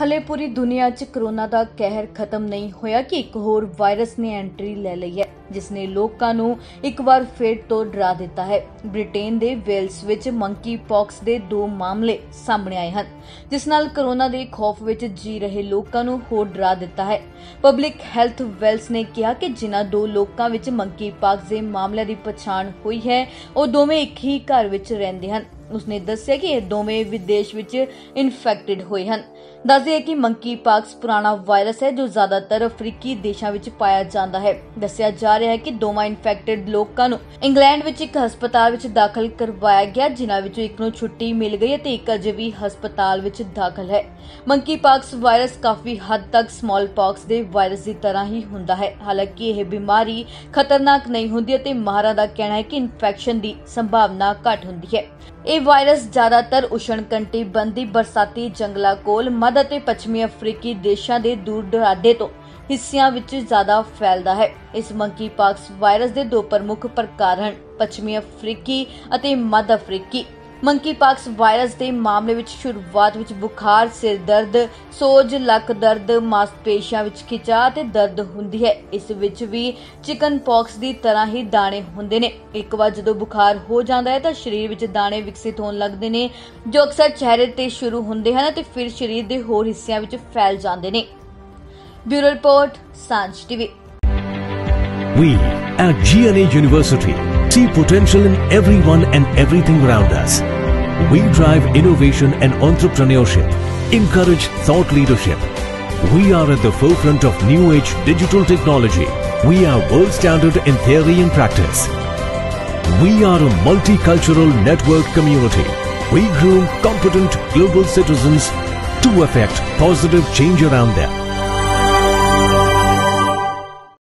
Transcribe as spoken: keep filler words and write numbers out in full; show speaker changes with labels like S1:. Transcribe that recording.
S1: हले पूरी दुनिया च कोरोना का कहर खत्म नहीं होया कि एक होर वायरस ने एंट्री ले ली है, जिसने लोकां नूं एक बार फिर तो डरा दिता है। ब्रिटेन दे वेल्स विच मंकी पॉक्स दे दो मामले सामने आए हैं, जिस नाल कोरोना दे खौफ विच जी रहे लोकां नूं होर डरा दिता है। पब्लिक हैल्थ वेल्स ने कहा कि जिन्हां दो लोकां विच मंकी पॉक्स दे मामले की पछाण हुई है, वो दोवें एक ही घर विच रहिंदे हन। उसने दस्सिया कि यह दोवें विदेश विच इन्फेक्टेड हुए हैं। दस दिए कि मंकी पॉक्स पुराना वायरस है जो ज्यादातर अफ्रीकी देशों विच पाया जाता है। दस्सिया जा रहा है कि दोवां इन्फेक्टेड लोकां नूं इंग्लैंड विच एक हस्पताल विच दाखिल करवाया गया, जिन्हां विचों एक नूं छुट्टी मिल गई ते एक अजे भी हस्पताल विच दाखिल है। मंकी पॉक्स वायरस काफी हद तक स्मॉल पॉक्स दे वायरस की तरह ही हुंदा है। हालांकि यह बीमारी खतरनाक नहीं हुंदी ते माहरां दा कहना है कि इन्फेक्शन की संभावना घट हुंदी है। यह वायरस ज्यादातर उष्ण कटिबंधी बरसाती जंगलों कोल मध्य ते पश्चिमी अफ्रीकी देशों के दूर दराडे तो हिस्सियां विच ज्यादा फैलदा है। इस मंकी पॉक्स वायरस के दो प्रमुख प्रकार हैं, पश्चिमी अफ्रीकी अते मध्य अफ्रीकी। मंकी पॉक्स वायरस के मामले विच शुरुआत विच बुखार, सिर दर्द, सोज, लक दर्द, मांसपेशियां विच खिंचाव ते दर्द हुंदी है। इस विच भी चिकन पॉक्स की तरह ही दाने हुंदे ने। एक बार जदों बुखार हो जाता है तो शरीर विच दाने विकसित होने लगदे ने, जो अक्सर चेहरे ते शुरू हुंदे हन ते फिर शरीर के होर हिस्सियां विच फैल जांदे ने। Bureau report, Sanjh TV.
S2: We at G N A University see potential in everyone and everything around us. We drive innovation and entrepreneurship, encourage thought leadership. We are at the forefront of new age digital technology. We are world standard in theory and practice. We are a multicultural network community. We groom competent global citizens to effect positive change around them.